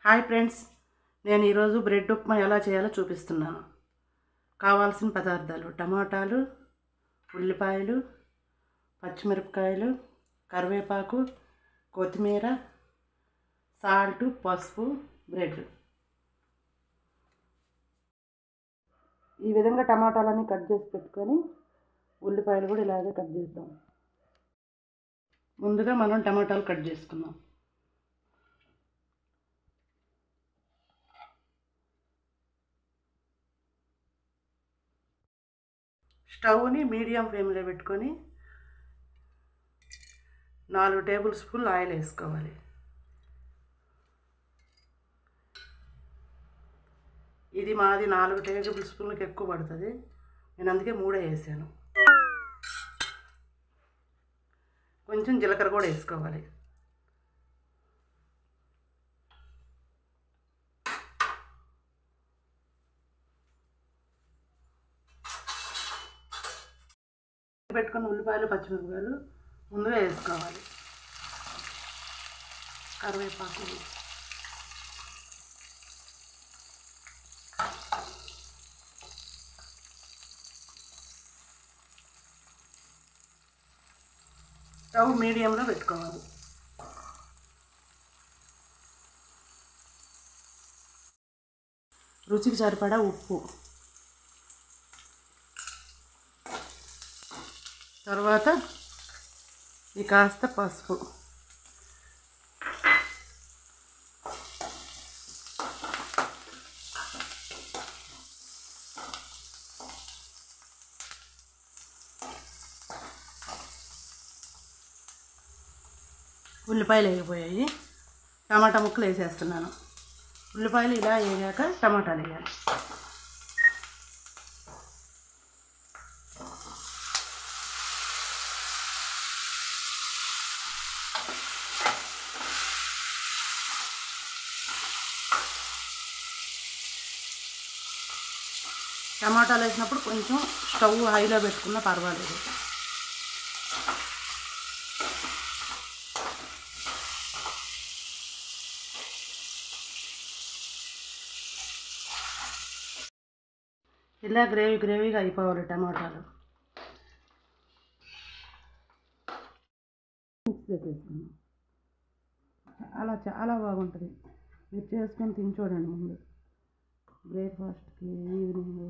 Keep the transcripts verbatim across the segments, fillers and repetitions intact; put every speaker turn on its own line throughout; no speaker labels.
Hi friends, నేను ఈరోజు bread upma ఎలా చేయాలో చూపిస్తున్నాను. కావాల్సిన పదార్థాలు: టమాటాలు, ఉల్లిపాయలు, పచ్చిమిరపకాయలు, కరివేపాకు, కొత్తిమీర, సాల్ట్, పసుపు, బ్రెడ్. ఈ విధంగా టమాటాలన్నీ కట్ చేసి పెట్టుకొని ఉల్లిపాయలు కూడా ఇలాగే కట్ చేద్దాం. ముందుగా మనం టమాటాలు కట్ చేసుకుందాం. స్టవ్ని మీడియం ఫ్లేమ్లో పెట్టుకొని నాలుగు టేబుల్ స్పూన్లు ఆయిల్ వేసుకోవాలి. ఇది మాది నాలుగు టేబుల్ స్పూన్లకు ఎక్కువ పడుతుంది, నేను అందుకే మూడే వేసాను. కొంచెం జీలకర్ర కూడా వేసుకోవాలి. పెట్టుకున్న ఉల్లిపాయలు, పచ్చిమిరపకాయలు ముందుగా వేసుకోవాలి. కరివేపాకు, స్టవ్ మీడియంలో పెట్టుకోవాలి. రుచికి సరిపడా ఉప్పు, తర్వాత ఈ కాస్త పసుపు, ఉల్లిపాయలు వేగిపోయాయి. టమాటా ముక్కలు వేసేస్తున్నాను. ఉల్లిపాయలు ఇలా వేగాక టమాటాలు వేయాలి. టమాటాలు వేసినప్పుడు కొంచెం స్టవ్ హైలో పెట్టుకున్నా పర్వాలేదు. ఇలా గ్రేవీ గ్రేవీగా అయిపోవాలి టమాటాలు. మిక్స్ చేసేసుకున్నాం. చాలా చాలా బాగుంటుంది. మీరు చేసుకొని తిని చూడండి. ముందు బ్రేక్ఫాస్ట్కి, ఈవినింగ్.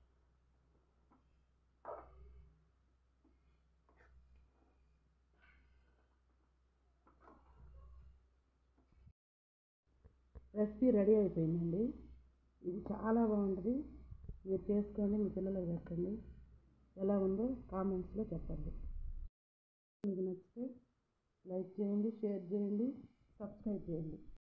రెసిపీ రెడీ అయిపోయిందండి. ఇది చాలా బాగుంటుంది. మీరు చేసుకోండి, మీ పిల్లలకు పెట్టండి. ఎలా ఉందో కామెంట్స్లో చెప్పండి. మీకు నచ్చితే లైక్ చేయండి, షేర్ చేయండి, సబ్స్క్రైబ్ చేయండి.